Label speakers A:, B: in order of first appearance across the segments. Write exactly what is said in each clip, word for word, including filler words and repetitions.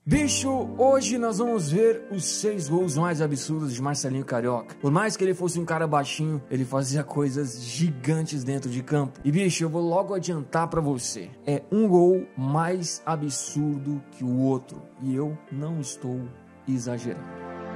A: Bicho, hoje nós vamos ver os seis gols mais absurdos de Marcelinho Carioca. Por mais que ele fosse um cara baixinho, ele fazia coisas gigantes dentro de campo. E bicho, eu vou logo adiantar pra você, é um gol mais absurdo que o outro. E eu não estou exagerando.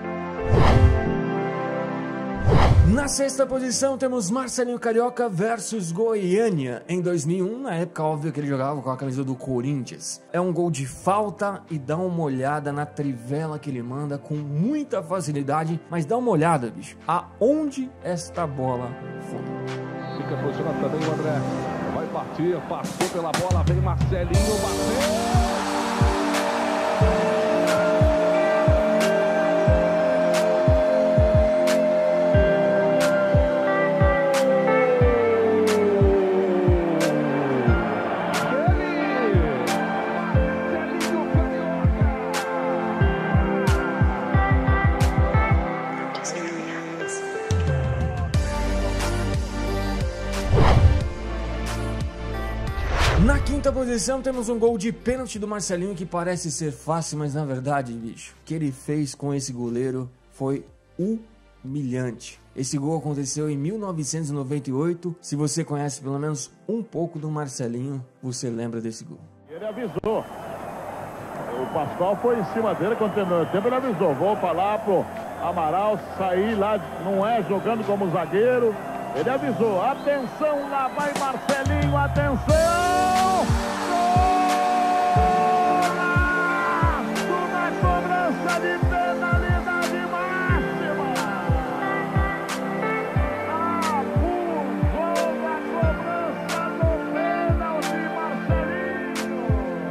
A: Na sexta posição temos Marcelinho Carioca versus Goiânia em dois mil e um, na época óbvio que ele jogava com a camisa do Corinthians. É um gol de falta e dá uma olhada na trivela que ele manda com muita facilidade, mas dá uma olhada, bicho, aonde esta bola foi.
B: Fica posicionado também o André, vai partir, passou pela bola, vem Marcelinho, bateu!
A: Na quinta posição temos um gol de pênalti do Marcelinho que parece ser fácil, mas na verdade, bicho, o que ele fez com esse goleiro foi humilhante. Esse gol aconteceu em mil novecentos e noventa e oito. Se você conhece pelo menos um pouco do Marcelinho, você lembra desse gol.
C: Ele avisou. O Pascoal foi em cima dele quando terminou o tempo, ele avisou. Vou para lá pro Amaral sair lá, não é jogando como zagueiro. Ele avisou, atenção, lá vai Marcelinho, atenção! Golaço na cobrança de penalidade máxima! Abusou da cobrança do pênalti, Marcelinho!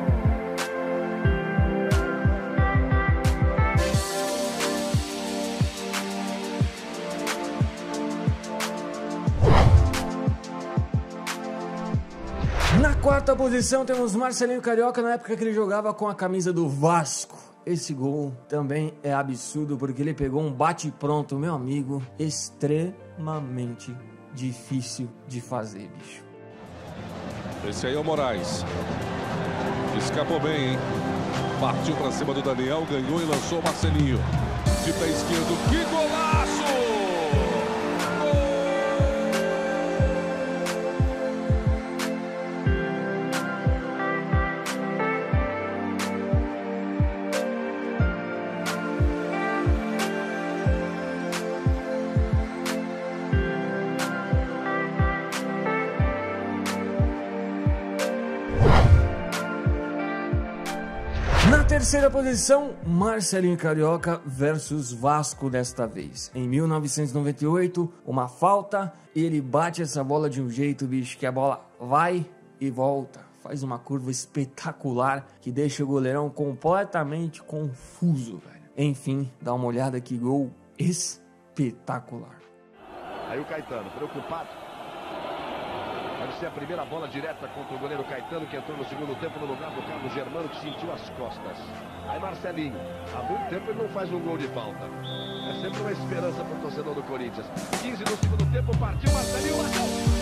A: Na quarta posição temos Marcelinho Carioca na época que ele jogava com a camisa do Vasco. Esse gol também é absurdo porque ele pegou um bate-pronto, meu amigo, extremamente difícil de fazer, bicho.
B: Esse aí é o Moraes. Escapou bem, hein? Partiu pra cima do Daniel, ganhou e lançou o Marcelinho. De pé esquerdo, que golaço!
A: Na terceira posição, Marcelinho Carioca versus Vasco desta vez. Em mil novecentos e noventa e oito, uma falta e ele bate essa bola de um jeito, bicho, que a bola vai e volta. Faz uma curva espetacular que deixa o goleirão completamente confuso, velho. Enfim, dá uma olhada, que gol espetacular.
D: Aí o Caetano, preocupado. Deve ser a primeira bola direta contra o goleiro Caetano, que entrou no segundo tempo no lugar do Carlos Germano, que sentiu as costas. Aí Marcelinho, há muito tempo ele não faz um gol de falta. É sempre uma esperança para o torcedor do Corinthians. quinze no segundo tempo, partiu Marcelinho, bateu!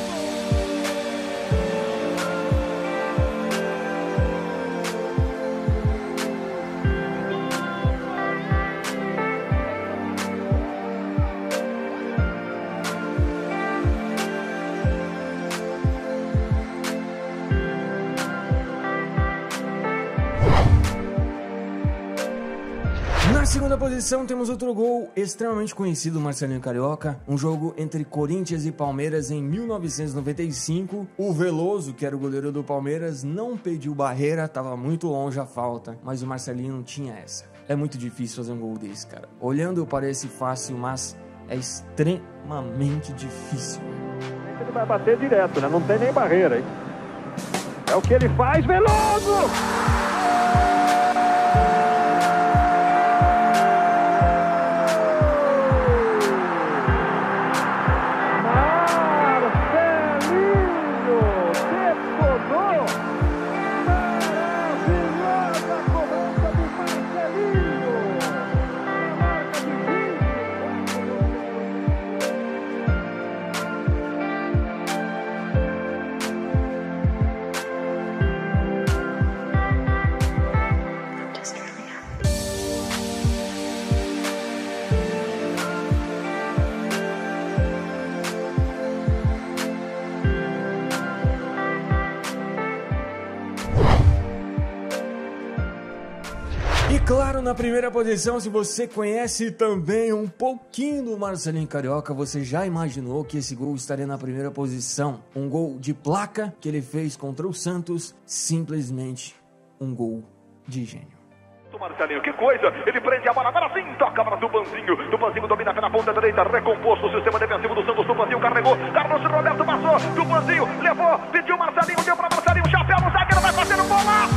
A: Na segunda posição temos outro gol extremamente conhecido do Marcelinho Carioca, um jogo entre Corinthians e Palmeiras em mil novecentos e noventa e cinco. O Veloso, que era o goleiro do Palmeiras, não pediu barreira, estava muito longe a falta, mas o Marcelinho não tinha essa. É muito difícil fazer um gol desse, cara. Olhando parece fácil, mas é extremamente difícil.
C: Ele vai bater direto, né? Não tem nem barreira, hein? É o que ele faz, Veloso!
A: E claro, na primeira posição, se você conhece também um pouquinho do Marcelinho Carioca, você já imaginou que esse gol estaria na primeira posição? Um gol de placa que ele fez contra o Santos, simplesmente um gol de gênio.
E: Marcelinho, que coisa, ele prende a bola, agora sim, toca para Tupanzinho, Tupanzinho domina pela ponta direita, recomposto o sistema defensivo do Santos, Tupanzinho carregou, Carlos Roberto passou, Tupanzinho levou, pediu Marcelinho, deu para Marcelinho, chapéu no zagueiro, vai fazer um golaço!